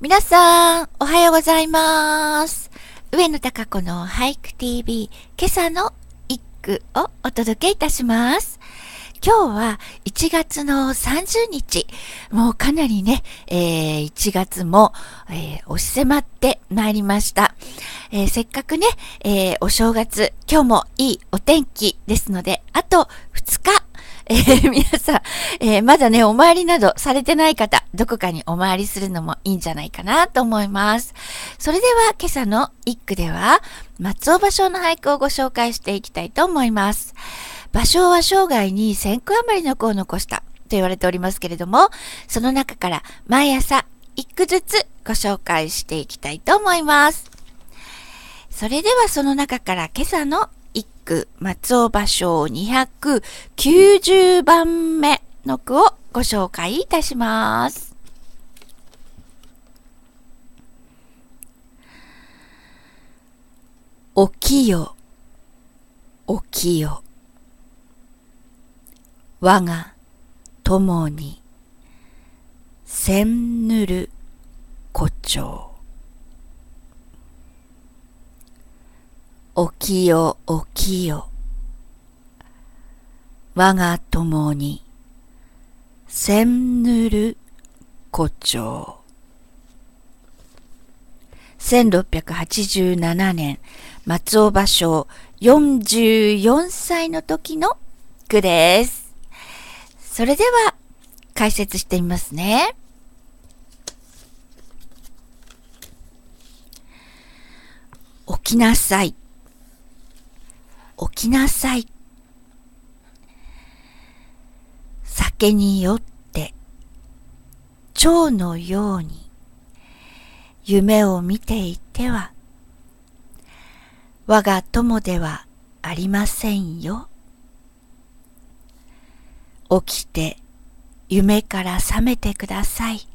皆さん、おはようございます。上野貴子の俳句 TV、今朝の一句をお届けいたします。今日は1月の30日。もうかなりね、1月も、押し迫ってまいりました。せっかくね、お正月、今日もいいお天気ですので、あと2日、皆さん、まだね、お参りなどされてない方、どこかにお参りするのもいいんじゃないかなと思います。それでは、今朝の一句では、松尾芭蕉の俳句をご紹介していきたいと思います。芭蕉は生涯に1000句余りの句を残したと言われておりますけれども、その中から毎朝一句ずつご紹介していきたいと思います。それではその中から今朝の一句、松尾芭蕉290番目の句をご紹介いたします。起きよ、起きよ。我が友に千ぬる胡蝶。起きよ起きよ。我が友に千ぬる胡蝶。1687年、松尾芭蕉44歳の時の句です。それでは解説してみますね。起きなさい。起きなさい。酒に酔って蝶のように夢を見ていては我が友ではありませんよ。起きて夢から覚めてください。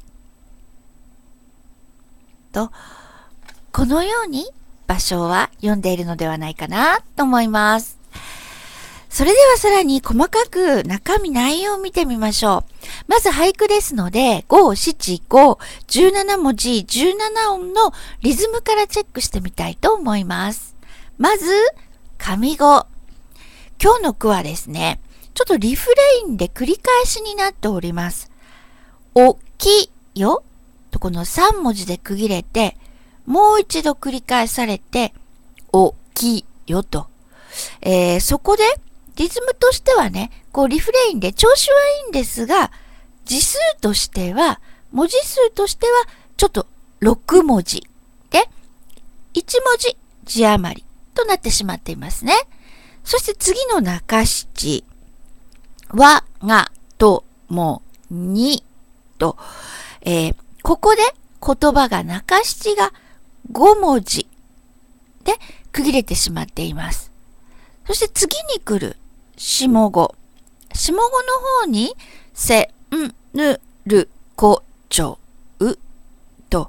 と、このように芭蕉は読んでいるのではないかなと思います。それではさらに細かく中身内容を見てみましょう。まず俳句ですので、五七五、17文字、17音のリズムからチェックしてみたいと思います。まず、上五。今日の句はですね、ちょっとリフレインで繰り返しになっております。起きよとこの3文字で区切れて、もう一度繰り返されて、起きよと。そこで、リズムとしてはね、リフレインで調子はいいんですが、字数としては、文字数としては、ちょっと6文字で、1文字字余りとなってしまっていますね。そして次の中七。我が友にと、ここで言葉が中七が5文字で区切れてしまっています。そして次に来る下五。下五の方にせんぬるこちょうと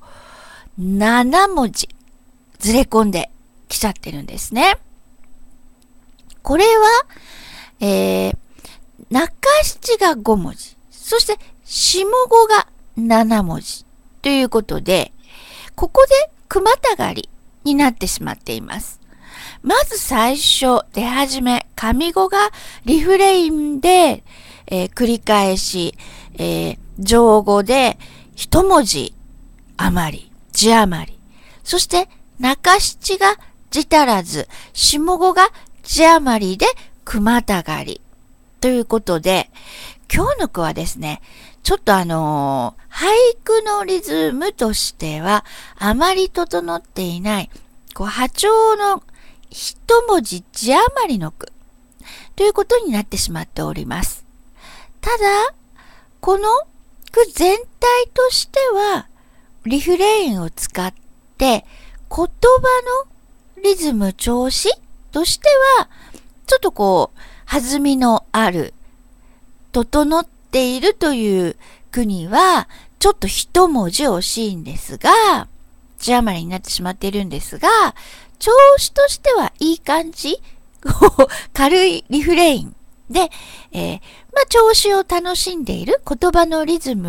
7文字ずれ込んできちゃってるんですね。これは、中七が5文字、そして下五が7文字ということで、ここで句またがりになってしまっています。まず最初、出始め、上五がリフレインで、繰り返し、上五で一文字余り、字余り、そして中七が字足らず、下五が字余りで句またがり。ということで、今日の句はですね、ちょっと俳句のリズムとしては、あまり整っていない、破調の一文字字余りの句、ということになってしまっております。ただ、この句全体としては、リフレインを使って、言葉のリズム調子としては、ちょっと弾みのある、整っているという句には、ちょっと一文字惜しいんですが、字余りになってしまっているんですが、調子としてはいい感じ、軽いリフレインで、調子を楽しんでいる言葉のリズム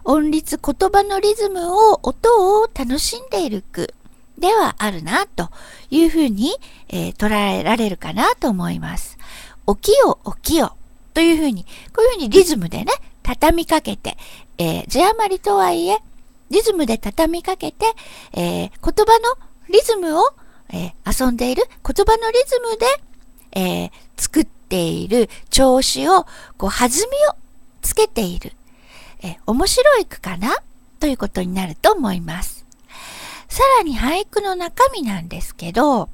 音律、言葉のリズムを、音を楽しんでいる句ではあるなというふうに、捉えられるかなと思います。起きよ起きよというふうに、こういうふうにリズムでね、畳みかけて、字余りとはいえ、リズムで畳みかけて、言葉のリズムを、遊んでいる、言葉のリズムで、作っている調子を、こう、弾みをつけている、面白い句かなということになると思います。さらに俳句の中身なんですけど、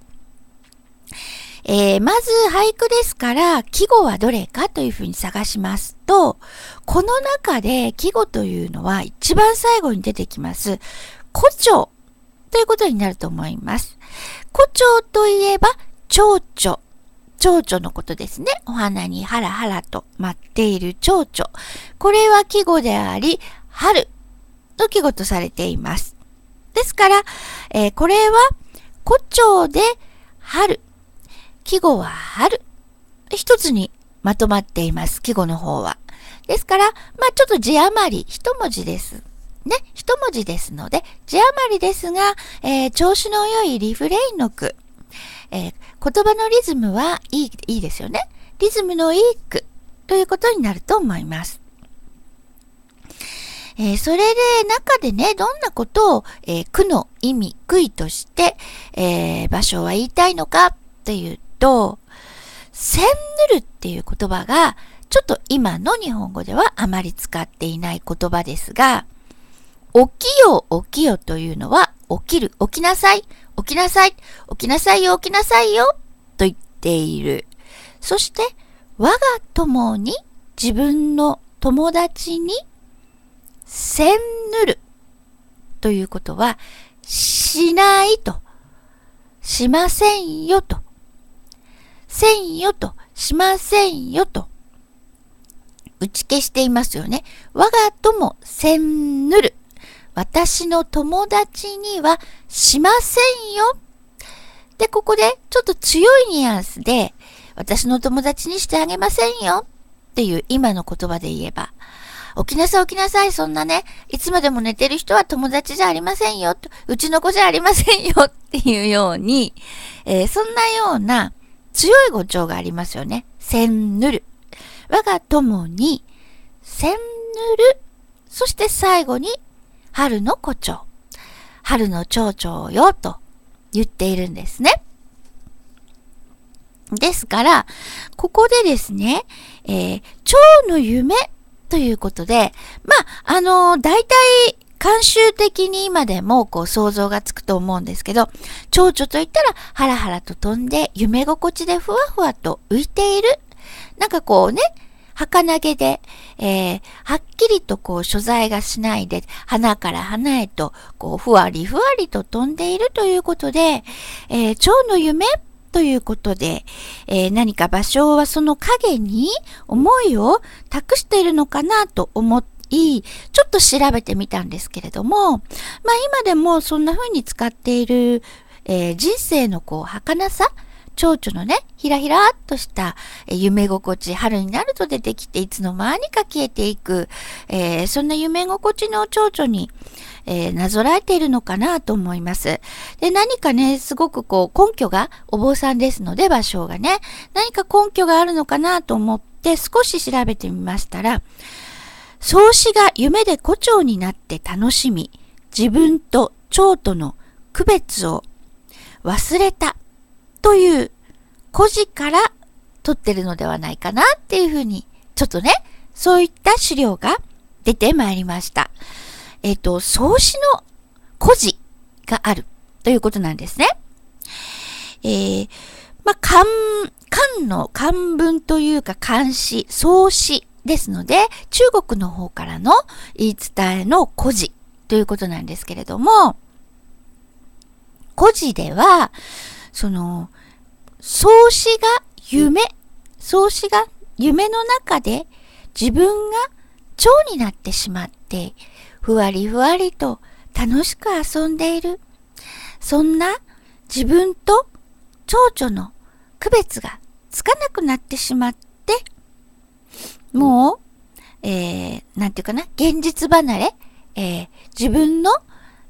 まず俳句ですから季語はどれかというふうに探しますと、この中で季語というのは一番最後に出てきます胡蝶ということになると思います。胡蝶といえば蝶々、蝶々のことですね。お花にハラハラと舞っている蝶々、これは季語であり春の季語とされています。ですから、これは胡蝶で春、季語は春。一つにまとまっています。季語の方は。ですから、ちょっと字余り、一文字です。ね。一文字ですので、字余りですが、調子の良いリフレインの句。言葉のリズムはいいですよね。リズムのいい句ということになると思います。それで中でね、どんなことを、句の意味、句意として、場所は言いたいのかというと、せんぬるっていう言葉が、ちょっと今の日本語ではあまり使っていない言葉ですが、起きよ起きよというのは、起きる、起きなさい、起きなさい、起きなさいよ、起きなさいよ、と言っている。そして、我が友に、自分の友達に、せんぬるということは、しないと、しませんよと、せんよと、しませんよと、打ち消していますよね。我が友せんぬる。私の友達にはしませんよ。で、ここでちょっと強いニュアンスで、私の友達にしてあげませんよっていう今の言葉で言えば、起きなさい起きなさい、そんなね、いつまでも寝てる人は友達じゃありませんよと、うちの子じゃありませんよっていうように、そんなような強い語調がありますよね。せんぬる。我が友にせんぬる。そして最後に春の胡蝶。春の蝶々よと言っているんですね。ですから、ここでですね、蝶の夢ということで、大体慣習的に今でもこう想像がつくと思うんですけど、蝶々といったらハラハラと飛んで夢心地でふわふわと浮いている。なんかこうね、儚げで、はっきりとこう所在がしないで、花から花へとこうふわりふわりと飛んでいるということで、蝶の夢ということで、何か芭蕉はその影に思いを託しているのかなと思い、ちょっと調べてみたんですけれども、今でもそんな風に使っている、人生のこう儚さ、蝶々のね、ひらひらっとした夢心地、春になると出てきていつの間にか消えていく、そんな夢心地の蝶々に、なぞらえているのかなと思います。で、何かね、すごくこう根拠が、お坊さんですので芭蕉がね、何か根拠があるのかなと思って少し調べてみましたら、草子が夢で胡蝶になって楽しみ、自分と蝶との区別を忘れたという故事から取ってるのではないかなっていうふうに、ちょっとね、そういった資料が出てまいりました。草子の故事があるということなんですね。漢の漢文というか漢詩、草子ですので、中国の方からの言い伝えの故事ということなんですけれども、故事では、その、草子が夢の中で自分が蝶になってしまって、ふわりふわりと楽しく遊んでいる。そんな自分と蝶々の区別がつかなくなってしまって、もう、なんていうかな、現実離れ、 自分を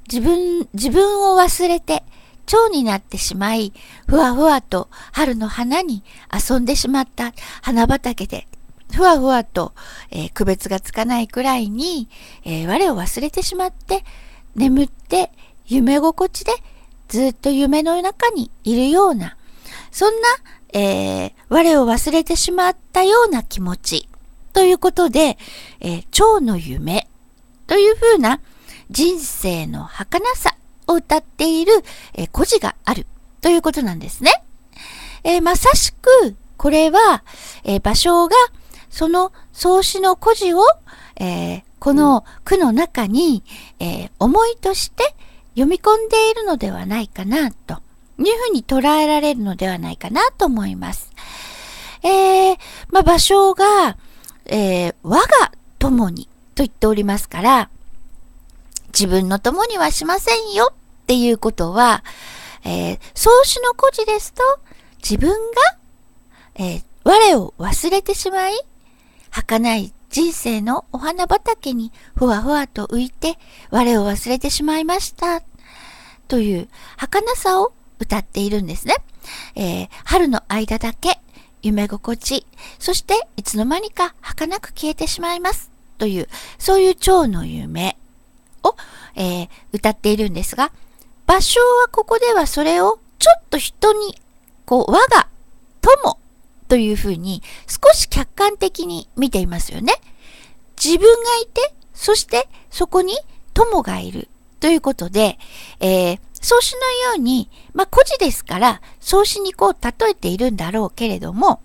忘れて蝶になってしまい、ふわふわと春の花に遊んでしまった花畑で、ふわふわと、区別がつかないくらいに、我を忘れてしまって、眠って夢心地でずっと夢の中にいるような、そんな、我を忘れてしまったような気持ちということで、蝶の夢というふうな人生の儚さを歌っている、故事があるということなんですね。まさしくこれは、芭蕉がその草子の故事を、この句の中に、思いとして読み込んでいるのではないかなというふうに捉えられるのではないかなと思います。芭蕉が、我が友にと言っておりますから、自分の友にはしませんよっていうことは、草子の故事ですと、自分が、我を忘れてしまい、儚い人生のお花畑にふわふわと浮いて、我を忘れてしまいましたという儚さを歌っているんですね。春の間だけ夢心地、そしていつの間にか儚く消えてしまいますという、そういう蝶の夢を、歌っているんですが、芭蕉はここではそれをちょっと人に我が友というふうに少し客観的に見ていますよね。自分がいて、そしてそこに友がいるということで、草子のように、故事ですから草子に例えているんだろうけれども、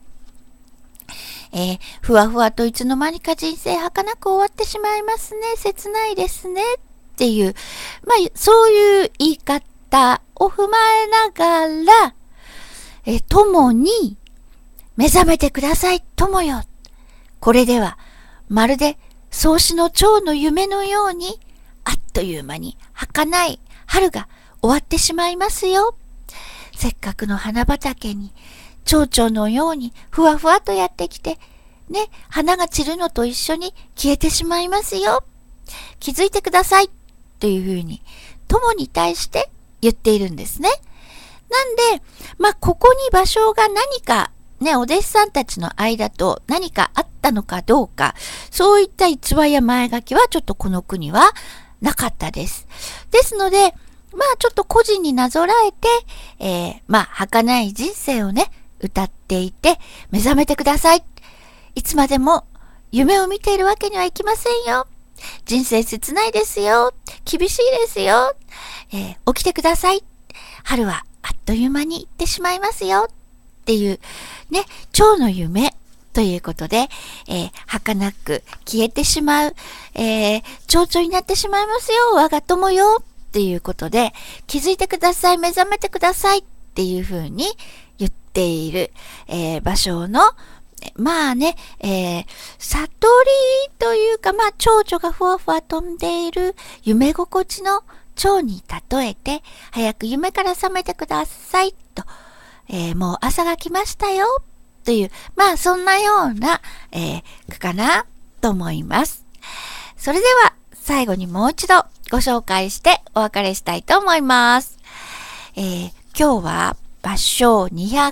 ふわふわといつの間にか人生儚く終わってしまいますね、切ないですねっていう、そういう言い方を踏まえながら、友に目覚めてください、友よ。これではまるで草子の蝶の夢のように、あっという間に儚い春が終わってしまいますよ。せっかくの花畑に蝶々のようにふわふわとやってきて、ね、花が散るのと一緒に消えてしまいますよ。気づいてください。というふうに友に対して言っているんですね。なんで、ここに芭蕉が何かね、お弟子さんたちの間と何かあったのかどうか、そういった逸話や前書きはちょっとこの句にはなかったです。ですので、ちょっと個人になぞらえて、儚い人生をね、歌っていて、目覚めてください。いつまでも夢を見ているわけにはいきませんよ。人生切ないですよ。厳しいですよ。起きてください。春はあっという間に行ってしまいますよ。っていうね、蝶の夢ということで、儚く消えてしまう、蝶々になってしまいますよ、我が友よっていうことで、気づいてください、目覚めてくださいっていうふうに言っている、芭蕉の悟りというか、蝶々がふわふわ飛んでいる夢心地の蝶に例えて、早く夢から覚めてくださいと、もう朝が来ましたよという、そんなような、句かなと思います。それでは最後にもう一度ご紹介してお別れしたいと思います。今日は芭蕉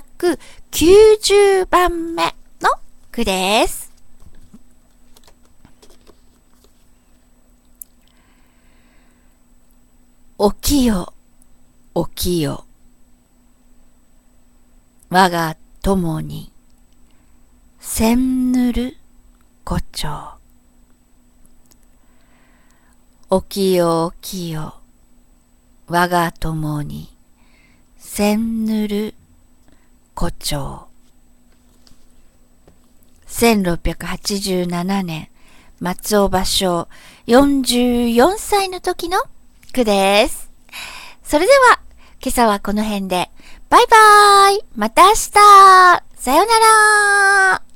290番目の句です。起きよ、起きよ。我が友に千ぬる胡蝶。起きよ起きよ。我が友に千ぬる胡蝶。1687年、松尾芭蕉44歳の時の句です。それでは、今朝はこの辺で。バイバーイ。また明日。さよなら。